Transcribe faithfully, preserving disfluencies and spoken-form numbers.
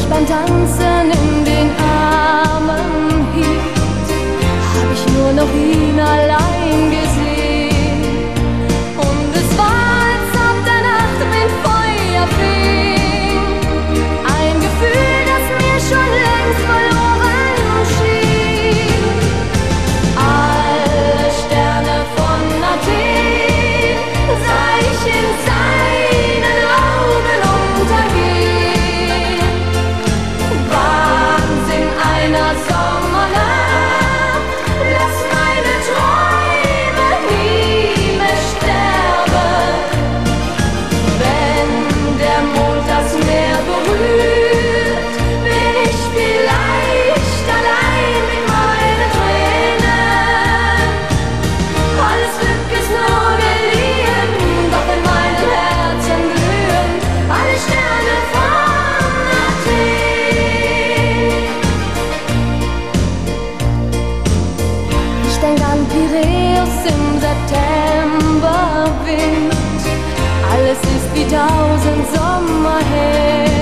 beim Tanzen in den Armen hielt, hab ich nur noch ihn allein gesehen. Und es war, als ob der Nachtwind Feuer fing, ein Gefühl, das mir schon längst verloren schien. Alle Sterne von Athen sah ich in seinen Augen untergehen. Wahnsinn einer Sommernacht, lass meine Träume nie mehr sterben. Wenn der Mond das Meer berührt, bin ich vielleicht allein mit meinen Tränen. Alles Glück ist nur geliehen, doch in meinem Herzen glühen alle Sterne von Athen. Ich denk an Piräus im Septemberwind, alles ist wie tausend Sommer her.